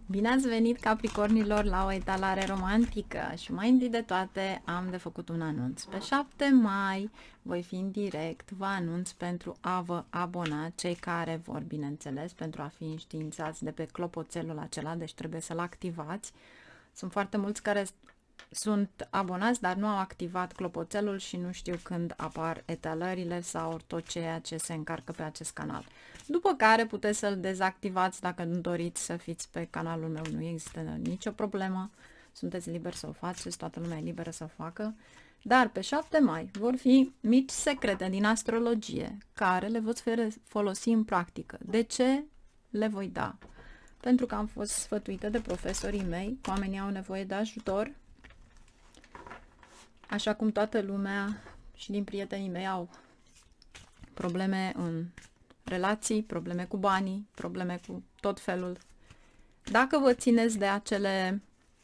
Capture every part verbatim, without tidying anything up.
Bine ați venit, Capricornilor, la o etalare romantică și mai întâi de toate am de făcut un anunț. Pe șapte mai voi fi în direct, vă anunț pentru a vă abona, cei care vor, bineînțeles, pentru a fi înștiințați de pe clopoțelul acela, deci trebuie să-l activați. Sunt foarte mulți care sunt abonați, dar nu au activat clopoțelul și nu știu când apar etalările sau tot ceea ce se încarcă pe acest canal. După care puteți să-l dezactivați dacă nu doriți să fiți pe canalul meu, nu există nicio problemă, sunteți liberi să o faceți, toată lumea e liberă să o facă. Dar pe șapte mai vor fi mici secrete din astrologie care le veți folosi în practică. De ce le voi da? Pentru că am fost sfătuită de profesorii mei, oamenii au nevoie de ajutor, așa cum toată lumea și din prietenii mei au probleme în relații, probleme cu banii, probleme cu tot felul. Dacă vă țineți de acele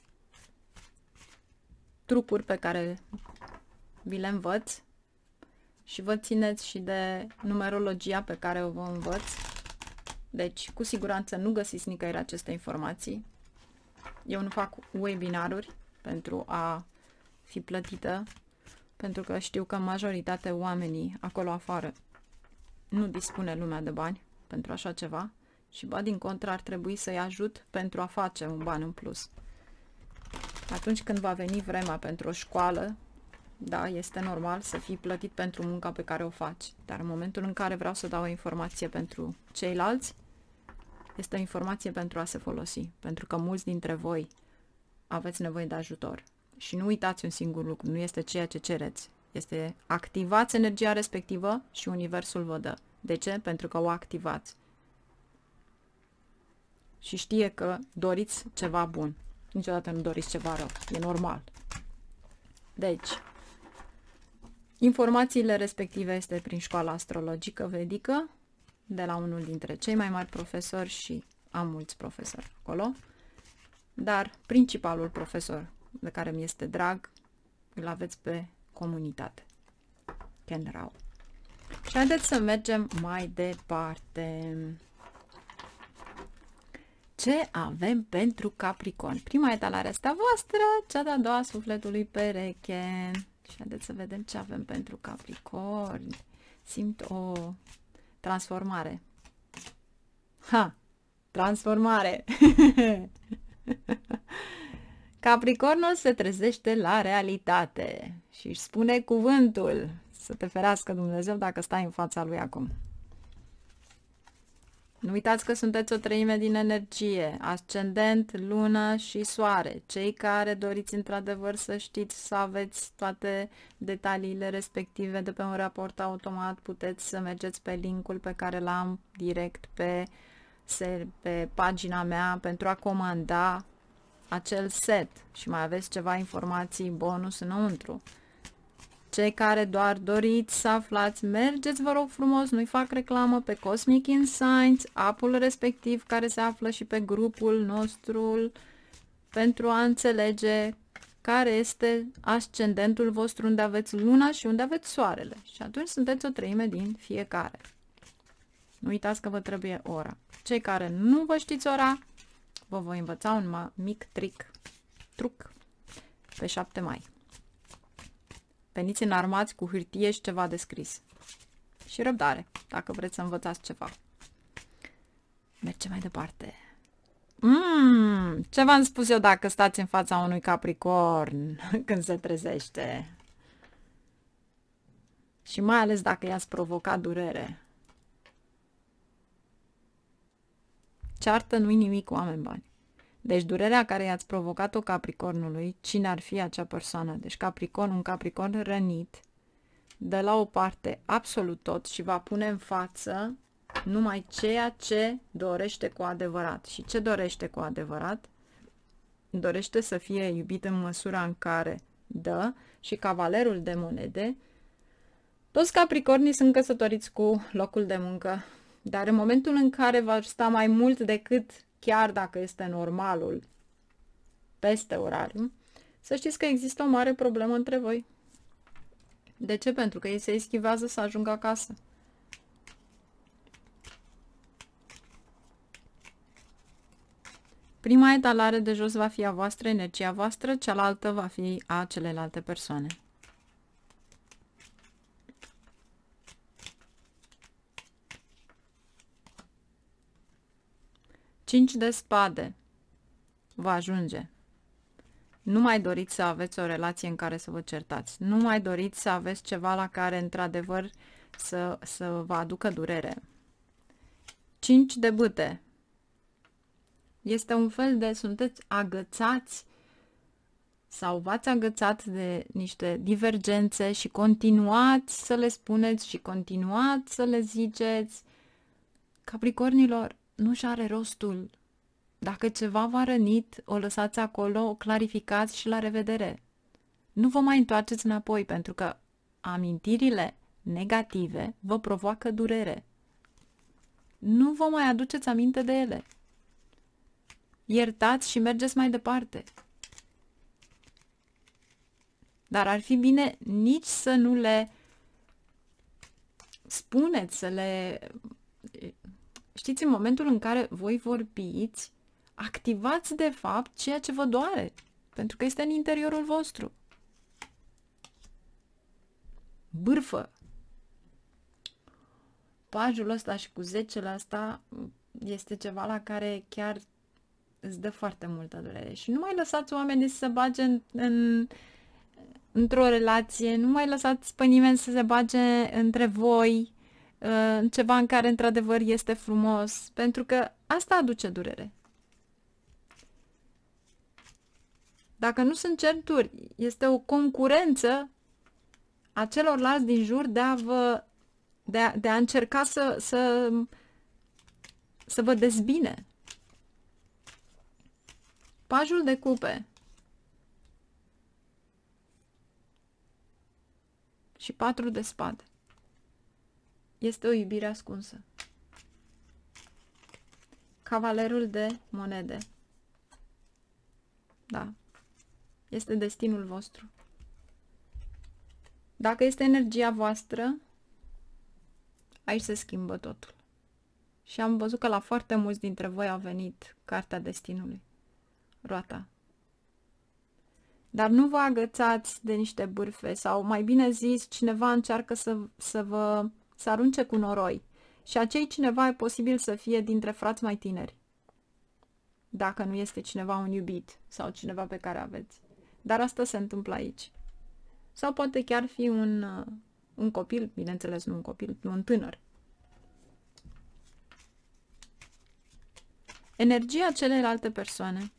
trucuri pe care vi le învăț și vă țineți și de numerologia pe care o vă învăț, deci cu siguranță nu găsiți nicăieri aceste informații. Eu nu fac webinaruri pentru a fi plătită, pentru că știu că majoritatea oamenii acolo afară nu dispune lumea de bani pentru așa ceva și, ba din contră, ar trebui să-i ajut pentru a face un ban în plus. Atunci când va veni vremea pentru o școală, da, este normal să fii plătit pentru munca pe care o faci, dar în momentul în care vreau să dau o informație pentru ceilalți, este o informație pentru a se folosi, pentru că mulți dintre voi aveți nevoie de ajutor. Și nu uitați un singur lucru, nu este ceea ce cereți. Este activați energia respectivă și universul vă dă. De ce? Pentru că o activați. Și știe că doriți ceva bun. Niciodată nu doriți ceva rău. E normal. Deci, informațiile respective este prin școala astrologică vedică, de la unul dintre cei mai mari profesori și am mulți profesori acolo. Dar principalul profesor de care mi este drag, îl aveți pe comunitate. Ken Rao. Și haideți să mergem mai departe. Ce avem pentru Capricorn? Prima etalare este a voastră, cea de-a doua sufletului pereche. Și haideți să vedem ce avem pentru Capricorn. Simt o transformare. Ha! Transformare! Capricornul se trezește la realitate și își spune cuvântul. Să te ferească Dumnezeu dacă stai în fața lui acum. Nu uitați că sunteți o treime din energie, ascendent, lună și soare. Cei care doriți într-adevăr să știți, să aveți toate detaliile respective de pe un raport automat, puteți să mergeți pe linkul pe care l-am direct pe, pe pagina mea pentru a comanda acel set și mai aveți ceva informații bonus înăuntru. Cei care doar doriți să aflați, mergeți, vă rog frumos, nu-i fac reclamă, pe Cosmic Insights, app-ul respectiv care se află și pe grupul nostru pentru a înțelege care este ascendentul vostru, unde aveți luna și unde aveți soarele. Și atunci sunteți o treime din fiecare. Nu uitați că vă trebuie ora. Cei care nu vă știți ora, vă voi învăța un mic trick, truc pe șapte mai. Veniți înarmați cu hârtie și ceva de scris. Și răbdare, dacă vreți să învățați ceva. Mergem mai departe. Mm, ce v-am spus eu dacă stați în fața unui Capricorn când se trezește? Și mai ales dacă i-ați provocat durere. Ceartă nu-i nimic, oameni bani. Deci durerea care i-ați provocat-o Capricornului, cine ar fi acea persoană? Deci Capricorn, un Capricorn rănit, de la o parte absolut tot și va pune în față numai ceea ce dorește cu adevărat. Și ce dorește cu adevărat? Dorește să fie iubit în măsura în care dă. Și cavalerul de monede, toți Capricornii sunt căsătoriți cu locul de muncă, dar în momentul în care va sta mai mult decât chiar dacă este normalul peste orariu, să știți că există o mare problemă între voi. De ce? Pentru că ei se eschivează să ajungă acasă. Prima etalare de jos va fi a voastră, energia voastră, cealaltă va fi a celelalte persoane. cinci de spade. Vă ajunge. Nu mai doriți să aveți o relație în care să vă certați. Nu mai doriți să aveți ceva la care, într-adevăr, să, să vă aducă durere. cinci de bâte. Este un fel de, sunteți agățați sau v-ați agățat de niște divergențe și continuați să le spuneți și continuați să le ziceți. Capricornilor, nu-și are rostul. Dacă ceva v-a rănit, o lăsați acolo, o clarificați și la revedere. Nu vă mai întoarceți înapoi, pentru că amintirile negative vă provoacă durere. Nu vă mai aduceți aminte de ele. Iertați și mergeți mai departe. Dar ar fi bine nici să nu le spuneți, să le... Știți, în momentul în care voi vorbiți, activați de fapt ceea ce vă doare, pentru că este în interiorul vostru. Bârfă. Pajul ăsta și cu zecele ăsta este ceva la care chiar îți dă foarte multă durere. Și nu mai lăsați oamenii să se bage în, în, într-o relație, nu mai lăsați pe nimeni să se bage între voi, în ceva în care într-adevăr este frumos, pentru că asta aduce durere. Dacă nu sunt certuri, este o concurență a celorlalți din jur de a vă de a, de a încerca să, să să vă dezbine. Pajul de cupe și patru de spade. Este o iubire ascunsă. Cavalerul de monede. Da. Este destinul vostru. Dacă este energia voastră, aici se schimbă totul. Și am văzut că la foarte mulți dintre voi a venit cartea destinului. Roata. Dar nu vă agățați de niște bârfe sau, mai bine zis, cineva încearcă să, să vă să arunce cu noroi. Și acei cineva e posibil să fie dintre frați mai tineri. Dacă nu este cineva un iubit sau cineva pe care aveți. Dar asta se întâmplă aici. Sau poate chiar fi un, un copil, bineînțeles nu un copil, un tânăr. Energia celelalte persoane.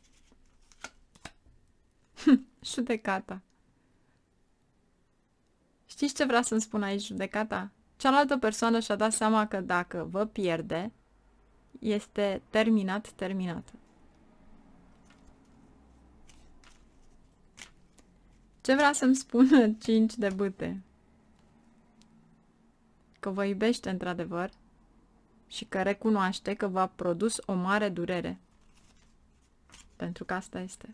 Judecata. Știți ce vrea să-mi spun aici judecata? Cealaltă persoană și-a dat seama că dacă vă pierde, este terminat, terminată. Ce vrea să-mi spună cinci de bâte? Că vă iubește într-adevăr și că recunoaște că v-a produs o mare durere. Pentru că asta este.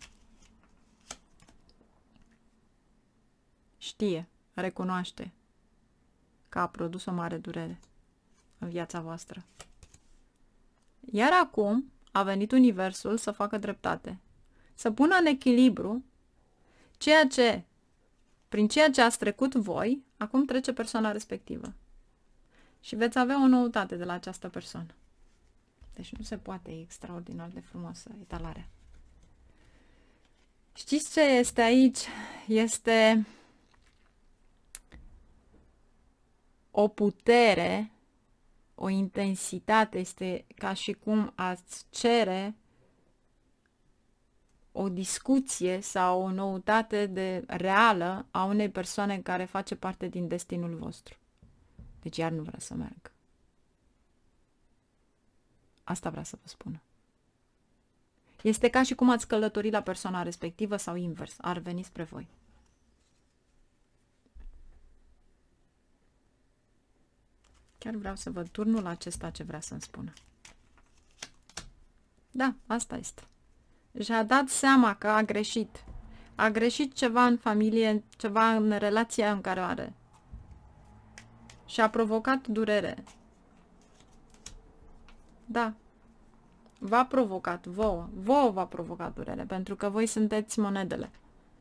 Știe, recunoaște că a produs o mare durere în viața voastră. Iar acum a venit Universul să facă dreptate. Să pună în echilibru ceea ce, prin ceea ce ați trecut voi, acum trece persoana respectivă. Și veți avea o noutate de la această persoană. Deci nu se poate, e extraordinar de frumoasă etalarea. Știți ce este aici? Este o putere, o intensitate, este ca și cum ați cere o discuție sau o noutate de reală a unei persoane care face parte din destinul vostru. Deci iar nu vrea să meargă. Asta vrea să vă spună. Este ca și cum ați călători la persoana respectivă sau invers, ar veni spre voi. Chiar vreau să văd turnul acesta ce vrea să-mi spună. Da, asta este. Și-a dat seama că a greșit. A greșit ceva în familie, ceva în relația în care o are. Și a provocat durere. Da. v-a provocat vouă, vouă v-a provocat durere, pentru că voi sunteți monedele.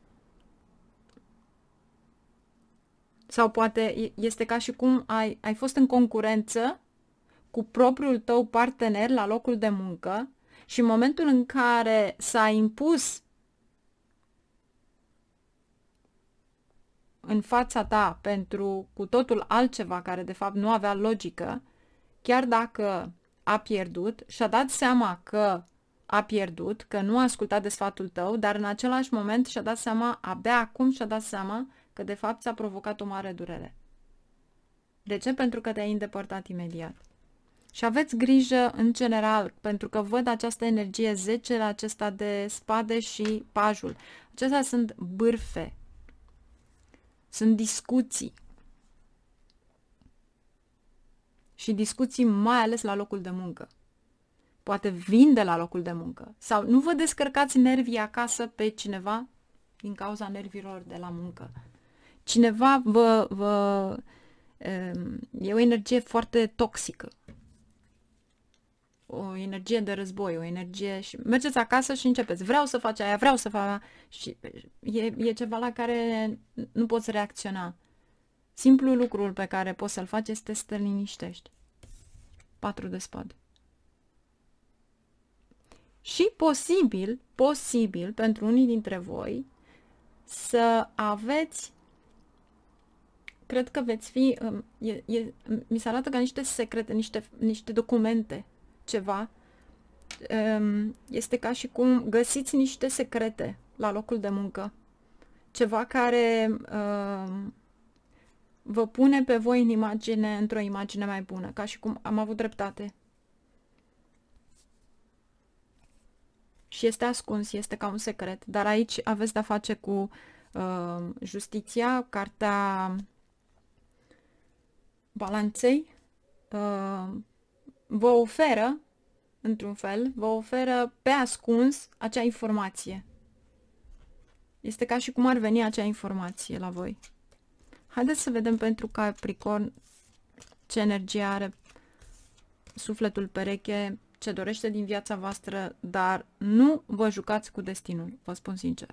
Sau poate este ca și cum ai, ai fost în concurență cu propriul tău partener la locul de muncă și în momentul în care s-a impus în fața ta pentru cu totul altceva care de fapt nu avea logică, chiar dacă a pierdut, și-a dat seama că a pierdut, că nu a ascultat de sfatul tău, dar în același moment și-a dat seama, abia acum și-a dat seama că de fapt ți-a provocat o mare durere. De ce? Pentru că te-ai îndepărtat imediat. Și aveți grijă în general, pentru că văd această energie zece la acesta de spade și pajul. Acestea sunt bârfe. Sunt discuții. Și discuții mai ales la locul de muncă. Poate vin de la locul de muncă. Sau nu vă descărcați nervii acasă pe cineva din cauza nervilor de la muncă. Cineva vă... vă e o energie foarte toxică. O energie de război, o energie... Și mergeți acasă și începeți. Vreau să faci aia, vreau să fac aia. Și e, e ceva la care nu poți reacționa. Simplul lucru pe care poți să-l faci este să te liniștești. Patru de spade. Și posibil, posibil, pentru unii dintre voi, să aveți, cred că veți fi, e, e, mi se arată ca niște secrete, niște, niște documente, ceva. Este ca și cum găsiți niște secrete la locul de muncă. Ceva care vă pune pe voi în imagine, într-o imagine mai bună, ca și cum am avut dreptate. Și este ascuns, este ca un secret, dar aici aveți de-a face cu uh, justiția, cartea balanței, uh, vă oferă, într-un fel, vă oferă pe ascuns acea informație. Este ca și cum ar veni acea informație la voi. Haideți să vedem pentru Capricorn ce energie are sufletul pereche, ce dorește din viața voastră, dar nu vă jucați cu destinul, vă spun sincer.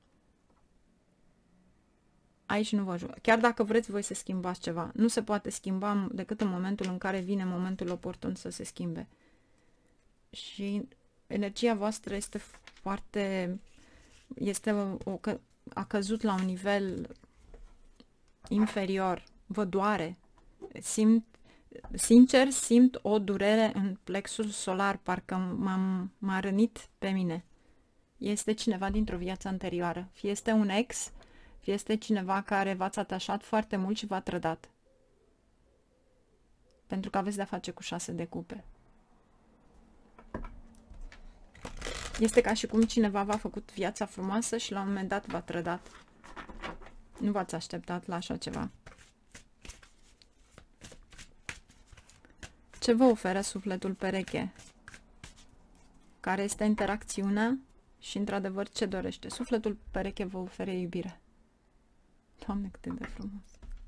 Aici nu vă jucați. Chiar dacă vreți voi să schimbați ceva, nu se poate schimba decât în momentul în care vine momentul oportun să se schimbe. Și energia voastră este foarte... este o, o, a căzut la un nivel inferior, vă doare, simt, sincer simt o durere în plexul solar, parcă m-a rănit pe mine. Este cineva dintr-o viață anterioară, fie este un ex, fie este cineva care v-ați atașat foarte mult și v-a trădat. Pentru că aveți de-a face cu șase de cupe. Este ca și cum cineva v-a făcut viața frumoasă și la un moment dat v-a trădat. Nu v-ați așteptat la așa ceva. Ce vă oferă sufletul pereche? Care este interacțiunea și, într-adevăr, ce dorește? Sufletul pereche vă oferă iubire. Doamne, cât de frumos!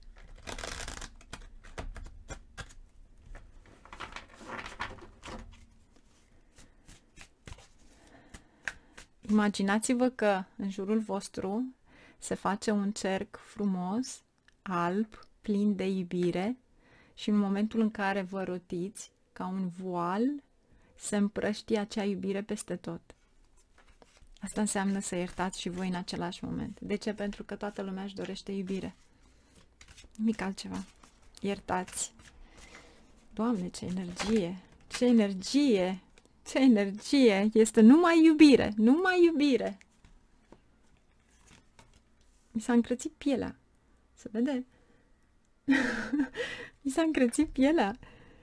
Imaginați-vă că în jurul vostru se face un cerc frumos, alb, plin de iubire și în momentul în care vă rotiți ca un voal, se împrăștie acea iubire peste tot. Asta înseamnă să iertați și voi în același moment. De ce? Pentru că toată lumea își dorește iubire. Nimic altceva. Iertați. Doamne, ce energie! Ce energie! Ce energie! Este numai iubire! Numai iubire! Mi s-a încrețit pielea. Se vede? Mi s-a încrețit pielea.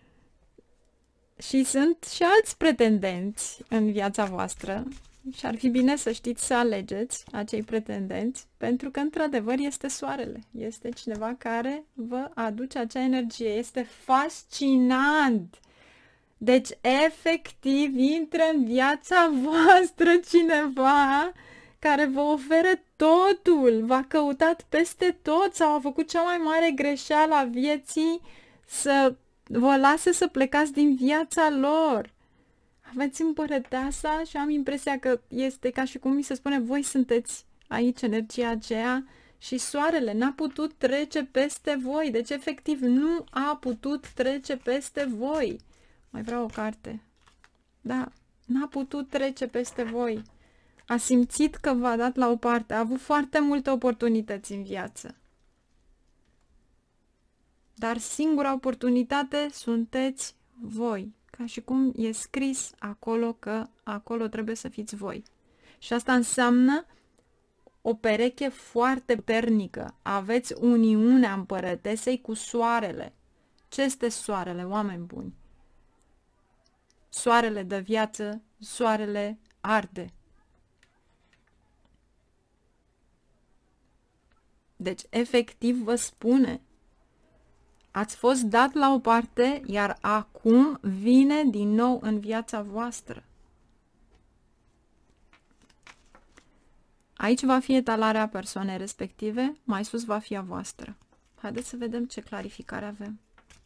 Și sunt și alți pretendenți în viața voastră și ar fi bine să știți să alegeți acei pretendenți, pentru că într-adevăr este soarele. Este cineva care vă aduce acea energie. Este fascinant! Deci, efectiv, intră în viața voastră cineva care vă oferă totul, v-a căutat peste tot sau a făcut cea mai mare greșeală a vieții să vă lase să plecați din viața lor. Aveți împărăteasa și am impresia că este ca și cum mi se spune, voi sunteți aici energia aceea și soarele n-a putut trece peste voi. Deci, efectiv, nu a putut trece peste voi. Mai vreau o carte. Da, n-a putut trece peste voi. A simțit că v-a dat la o parte. A avut foarte multe oportunități în viață. Dar singura oportunitate sunteți voi. Ca și cum e scris acolo că acolo trebuie să fiți voi. Și asta înseamnă o pereche foarte puternică. Aveți uniunea împărătesei cu soarele. Ce este soarele, oameni buni? Soarele dă viață, soarele arde. Deci, efectiv, vă spune, ați fost dat la o parte, iar acum vine din nou în viața voastră. Aici va fi etalarea persoanei respective, mai sus va fi a voastră. Haideți să vedem ce clarificare avem.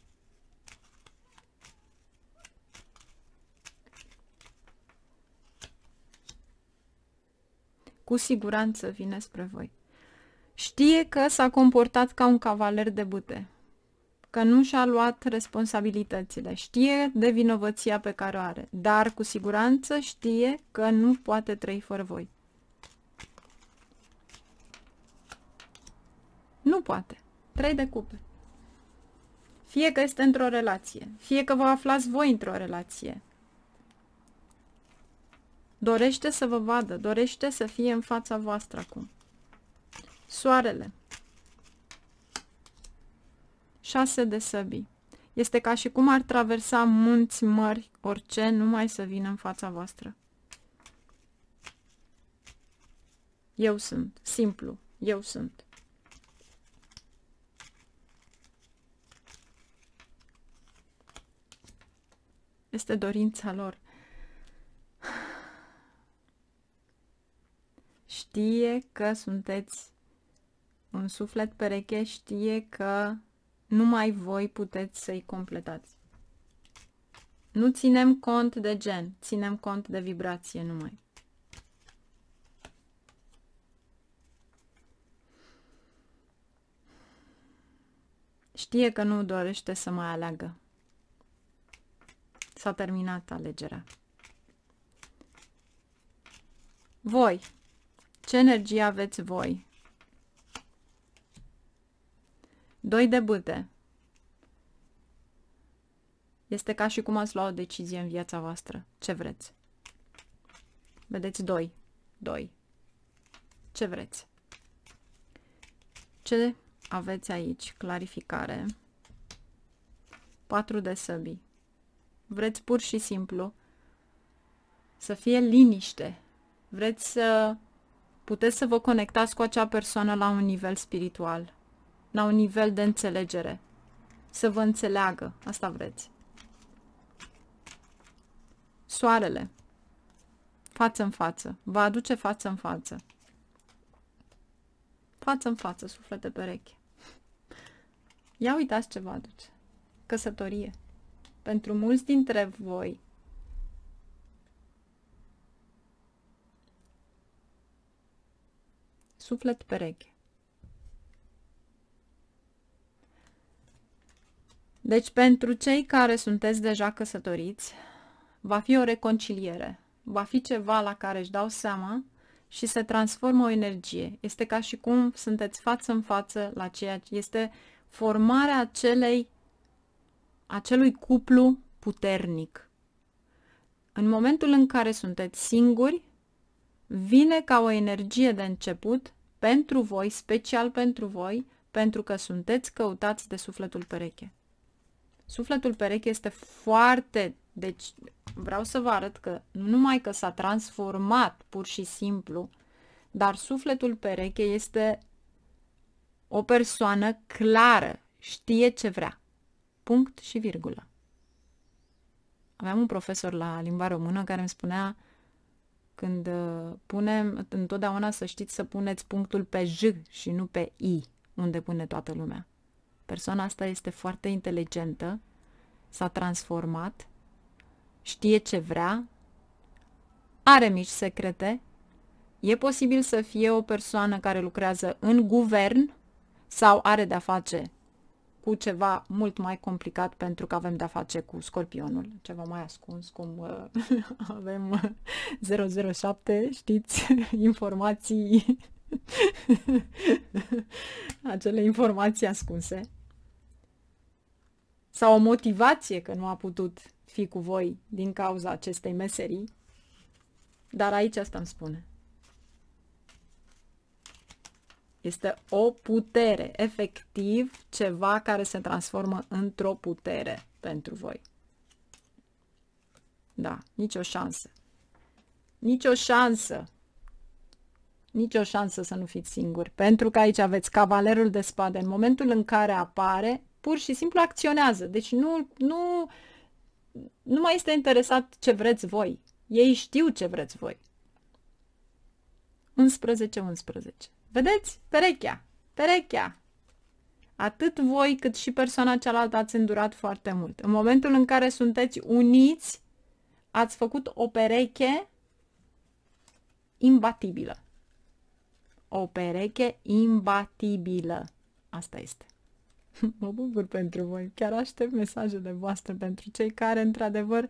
Cu siguranță vine spre voi. Știe că s-a comportat ca un cavaler de bâte, că nu și-a luat responsabilitățile, știe de vinovăția pe care o are, dar cu siguranță știe că nu poate trăi fără voi. Nu poate. Trei de cupe. Fie că este într-o relație, fie că vă aflați voi într-o relație. Dorește să vă vadă, dorește să fie în fața voastră acum. Soarele. Șase de săbii. Este ca și cum ar traversa munți, mări, orice, numai să vină în fața voastră. Eu sunt. Simplu. Eu sunt. Este dorința lor. Știe că sunteți un suflet pereche, știe că numai voi puteți să-i completați. Nu ținem cont de gen, ținem cont de vibrație numai. Știe că nu dorește să mai aleagă. S-a terminat alegerea. Voi. Ce energie aveți voi? Doi de bâte. Este ca și cum ați luat o decizie în viața voastră. Ce vreți? Vedeți? Doi. Doi. Ce vreți? Ce aveți aici? Clarificare. Patru de săbii. Vreți pur și simplu să fie liniște. Vreți să puteți să vă conectați cu acea persoană la un nivel spiritual, la un nivel de înțelegere. Să vă înțeleagă. Asta vreți. Soarele. Față în față. Vă aduce față în față. Față în față, suflete pereche. Ia uitați ce vă aduce. Căsătorie. Pentru mulți dintre voi, suflet pereche. Deci, pentru cei care sunteți deja căsătoriți, va fi o reconciliere. Va fi ceva la care își dau seama și se transformă o energie. Este ca și cum sunteți față în față la ceea ce este formarea acelei, acelui cuplu puternic. În momentul în care sunteți singuri, vine ca o energie de început pentru voi, special pentru voi, pentru că sunteți căutați de sufletul pereche. Sufletul pereche este foarte... Deci vreau să vă arăt că nu numai că s-a transformat pur și simplu, dar sufletul pereche este o persoană clară, știe ce vrea. Punct și virgulă. Aveam un profesor la limba română care îmi spunea, când punem, întotdeauna să știți să puneți punctul pe J și nu pe I, unde pune toată lumea. Persoana asta este foarte inteligentă, s-a transformat știe ce vrea, are mici secrete, e posibil să fie o persoană care lucrează în guvern sau are de-a face cu ceva mult mai complicat pentru că avem de-a face cu Scorpionul, ceva mai ascuns, cum uh, avem uh, zero zero șapte, știți, informații, acele informații ascunse. Sau o motivație că nu a putut fi cu voi din cauza acestei meserii. Dar aici asta îmi spune. Este o putere, efectiv, ceva care se transformă într-o putere pentru voi. Da, nicio șansă. Nicio șansă. Nicio șansă să nu fiți singuri. Pentru că aici aveți cavalerul de spade. În momentul în care apare, pur și simplu acționează. Deci nu, nu, nu mai este interesat ce vreți voi. Ei știu ce vreți voi. unsprezece unsprezece. Vedeți? Perechea. Perechea. Atât voi cât și persoana cealaltă ați îndurat foarte mult. În momentul în care sunteți uniți, ați făcut o pereche imbatibilă. O pereche imbatibilă. Asta este. Mă bucur pentru voi. Chiar aștept mesajele voastre pentru cei care, într-adevăr,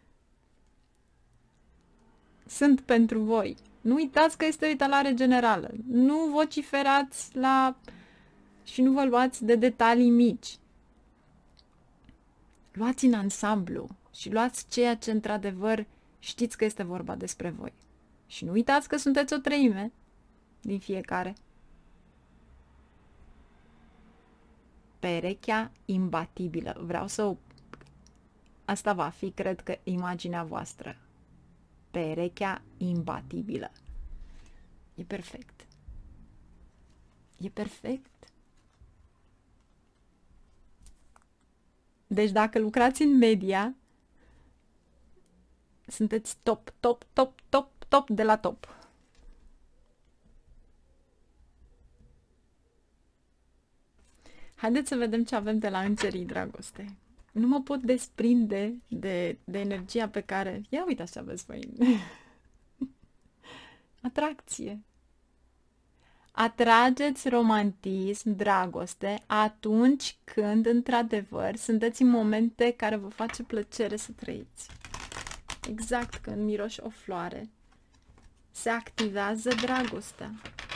sunt pentru voi. Nu uitați că este o uitalare generală. Nu vociferați la... și nu vă luați de detalii mici. Luați în ansamblu și luați ceea ce, într-adevăr, știți că este vorba despre voi. Și nu uitați că sunteți o treime din fiecare. Perechea imbatibilă. Vreau să o... Asta va fi, cred că, imaginea voastră. Perechea imbatibilă. E perfect. E perfect. Deci dacă lucrați în media, sunteți top, top, top, top, top de la top. Haideți să vedem ce avem de la îngerii dragoste. Nu mă pot desprinde de, de energia pe care... Ia uitați ce aveți voi. Atracție. Atrageți romantism, dragoste, atunci când, într-adevăr, sunteți în momente care vă face plăcere să trăiți. Exact când miroși o floare, se activează dragostea.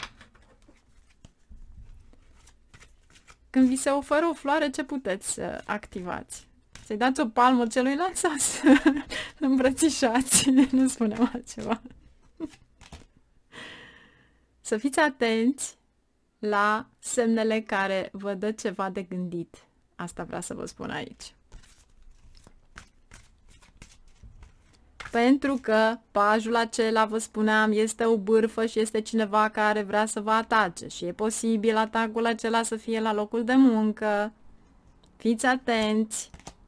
Când vi se oferă o floare, ce puteți să activați? Să-i dați o palmă celuilalt sau să îmbrățișați? Nu spunem altceva. Să fiți atenți la semnele care vă dă ceva de gândit. Asta vreau să vă spun aici. Pentru că pajul acela, vă spuneam, este o bârfă și este cineva care vrea să vă atace. Și e posibil atacul acela să fie la locul de muncă. Fiți atenți.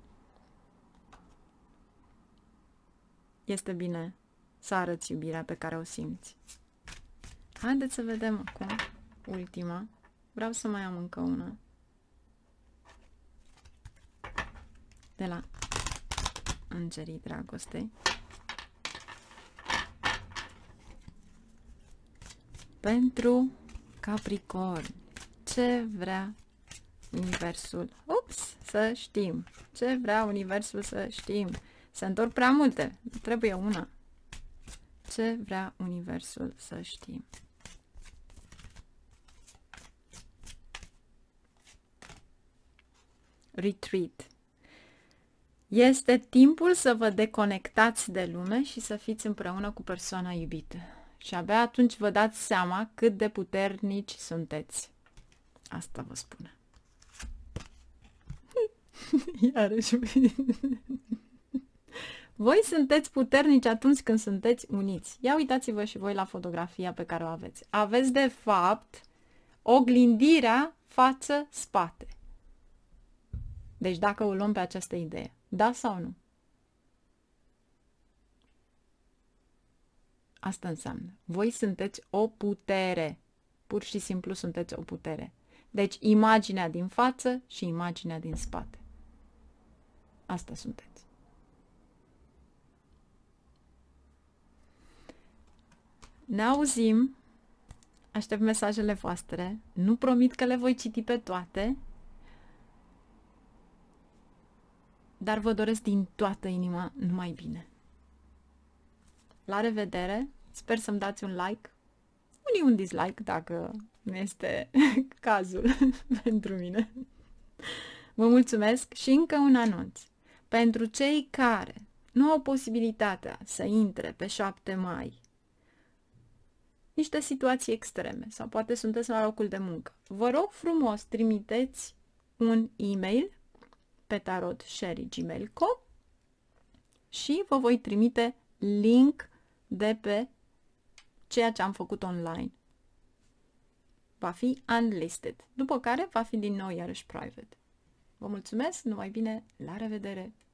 Este bine să arăți iubirea pe care o simți. Haideți să vedem acum ultima. Vreau să mai am încă una. De la Îngerii Dragostei. Pentru Capricorn. Ce vrea Universul? Ups, să știm. Ce vrea Universul să știm? Se întorc prea multe. Trebuie una. Ce vrea Universul să știm? Retreat. Este timpul să vă deconectați de lume și să fiți împreună cu persoana iubită. Și abia atunci vă dați seama cât de puternici sunteți. Asta vă spune. Iarăși. Voi sunteți puternici atunci când sunteți uniți. Ia uitați-vă și voi la fotografia pe care o aveți. Aveți, de fapt, oglindirea față-spate. Deci dacă o luăm pe această idee, da sau nu? Asta înseamnă. Voi sunteți o putere. Pur și simplu sunteți o putere. Deci imaginea din față și imaginea din spate. Asta sunteți. Ne auzim. Aștept mesajele voastre. Nu promit că le voi citi pe toate, dar vă doresc din toată inima numai bine. La revedere! Sper să-mi dați un like, unii un dislike dacă nu este cazul pentru mine. Vă mulțumesc și încă un anunț. Pentru cei care nu au posibilitatea să intre pe șapte mai, niște situații extreme sau poate sunteți la locul de muncă, vă rog frumos, trimiteți un e-mail pe tarot sherry gmail punct com și vă voi trimite link de pe ceea ce am făcut online. Va fi unlisted, după care va fi din nou iarăși private. Vă mulțumesc, numai bine, la revedere!